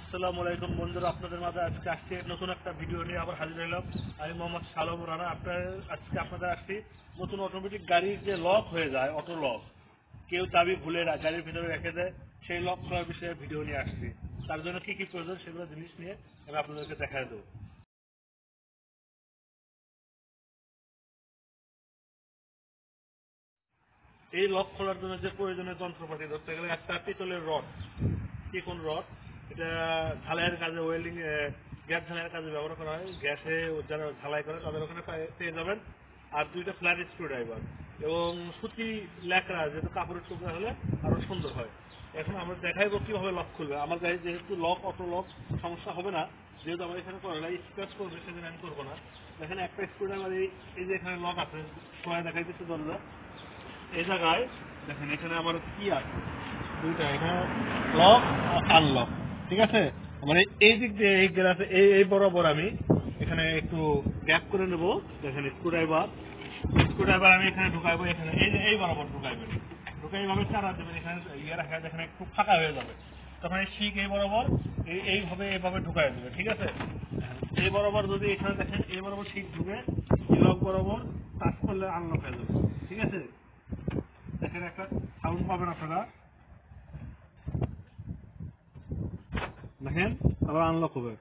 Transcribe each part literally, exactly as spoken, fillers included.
আসসালামু আলাইকুম বন্ধুরা, আপনাদের মাঝে আজকে আসছি নতুন একটা ভিডিও নিয়ে আবার হাজির হলাম। আমি মোহাম্মদ সালম রানা। আপনার আজকে আপনাদের আসছি নতুন অটোমেটিক গাড়ির যে লক হয়ে যায়, অটো লক, কেউ চাবি ভুলে গাড়ির ভিতরে রেখে দেয়, সেই লক করার বিষয়ে ভিডিও নিয়ে আসছি। তার জন্য কি কি প্রয়োজন সেগুলো জিনিস নিয়ে আমি আপনাদেরকে দেখায় দেবো। এই লক খোলার জন্য যে প্রয়োজনীয় যন্ত্রপাতি ধরতে গেলে একটা পিতলের রড, চিকন রড, এটা ঝালাইয়ের কাজে, ওয়েল্ডিং, গ্যাস ঝালাইয়ের কাজে ব্যবহার করা হয়। গ্যাসে যারা ঝালাই করে তাদের ওখানে পেয়ে যাবেন। আর দুইটা ফ্ল্যাট স্ক্রু ড্রাইভার এবং সুতি ল্যাকড়া, যেহেতু কাপড়ের টুকরা হলে আরো সুন্দর হয়। এখন আমরা দেখাইবো কিভাবে লক খুলবে। আমার গাড়ি যেহেতু লক, অটো লক সমস্যা হবে না, যেহেতু আমার এখানে করে না, স্ক্র্যাচ করবে সেদিন আমি করবো না। এখানে একটা স্ক্রু ড্রাইভার, এই যে এখানে লক আছে, সবাই দেখাই দিচ্ছে দরজা, এই জায়গায় দেখেন এখানে আমার কি আছে, দুইটা, এখানে লক আর আনলক, ঠিক আছে। মানে এই দিক দিয়ে এই গ্লাসে এই এই বরাবর আমি এখানে একটু গ্যাপ করে নেব। দেখেন স্ক্রুড্রাইভার স্ক্রুড্রাইভার আমি এখানে ঢুকাইবো, এখানে এই যে এই বরাবর ঢুকাইবেন, ঢুকাই এইভাবে চারা দেবেন, এখানে ইয়ে রাখা, এখানে একটু ফাঁকা হয়ে যাবে, তখন এই শিক এই বরাবর এই এইভাবে এইভাবে ঢুকাই দেবে, ঠিক আছে। এই বরাবর যদি এখানে দেখেন এই বরাবর শিক ঢুকে এই লক বরাবর টাচ করলে আনলক হয়ে যাবে, ঠিক আছে। দেখেন একটা সাউন্ড পাবেন আপনারা, দেখেন আবার আনলক হবে,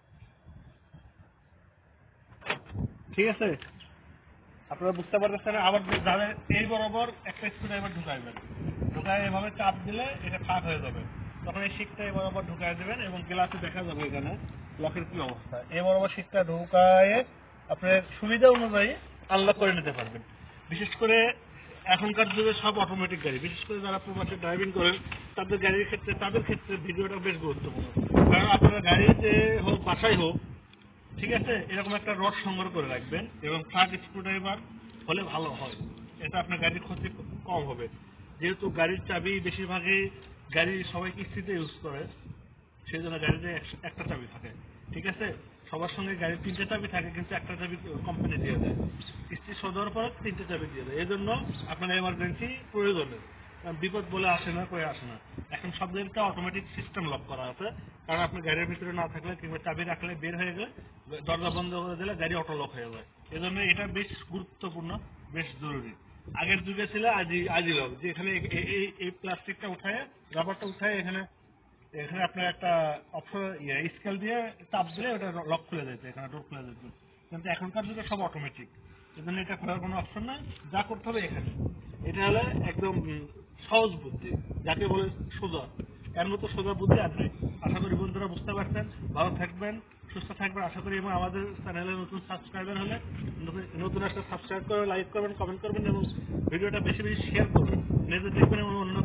ঠিক আছে। আপনারা বুঝতে পারতেছেন। আবার যাদের এই বরাবর একটা স্ক্রুড্রাইভার ঢুকাইবেন, ঢুকায় এভাবে চাপ দিলে এটা ফাঁক হয়ে যাবে, তখন এই শিকটা এই বরাবর ঢুকাই দেবেন এবং গ্লাসে দেখা যাবে এখানে লকের কি অবস্থা। এই বরাবর শিকটা ঢুকায় আপনার সুবিধা অনুযায়ী আনলক করে নিতে পারবেন। বিশেষ করে এখনকার যুগে সব অটোমেটিক গাড়ি, বিশেষ করে যারা প্রবাসে ড্রাইভিং করেন তাদের গাড়ির ক্ষেত্রে, তাদের ক্ষেত্রে ভিডিওটা বেশ গুরুত্বপূর্ণ। কারণ আপনারা গাড়িতে হোক বাসায় হোক, ঠিক আছে, এরকম একটা রড সংগ্রহ করে রাখবেন এবং ফ্ল্যাট স্ক্রুড্রাইভার হলে ভালো হয়। এটা আপনার গাড়ির ক্ষতি কম হবে। যেহেতু গাড়ির চাবি বেশিরভাগই গাড়ি সবাই কিস্তিতে ইউজ করে, সেই জন্য গাড়িতে একটা চাবি থাকে, ঠিক আছে। সবার সঙ্গে গাড়ির তিনটে চাবি থাকে, কিন্তু একটা চাবি কোম্পানি দিয়ে দেয়, কিস্তি শোধ হওয়ার পর তিনটে চাবি দিয়ে দেয়। এই জন্য আপনার এমার্জেন্সি প্রয়োজনে বিপদ বলে আসে না, করে আসে না। এখন সব জায়গায় অটোমেটিক সিস্টেম লক করা আছে, কারণ আপনি গাড়ির ভিতরে না থাকলে কিংবা চাবি রাখলে বের হয়ে গেলে দরজা বন্ধ করে দিলে গাড়ি অটো লক হয়ে যায়। এই জন্য এটা বেশ গুরুত্বপূর্ণ, বেশ জরুরি। আগের যুগে ছিল আজি আজি লক, যে এখানে এই এই প্লাস্টিকটা উঠায়, রাবারটা উঠায়, এখানে এখানে আপনার একটা অপশন স্কেল দিয়ে চাপ দিলে ওটা লক খুলে যেত, এখানে ডোর খুলে যেত। কিন্তু এখনকার যুগে সব অটোমেটিক, এজন্য এটা খোলার কোনো অপশন নাই। যা করতে হবে এখানে, এটা হলে একদম সহজ বুদ্ধি, যাকে বলে সোজা, এর মতো সোজা বুদ্ধি আর নাই। আশা করি বন্ধুরা বুঝতে পারছেন। ভালো থাকবেন, সুস্থ থাকবেন আশা করি। এবং আমাদের চ্যানেলে নতুন সাবস্ক্রাইবার হলে নতুন একটা সাবস্ক্রাইব করে লাইক করবেন, কমেন্ট করবেন এবং ভিডিওটা বেশি বেশি শেয়ার করবেন, নিজে দেখবেন এবং অন্য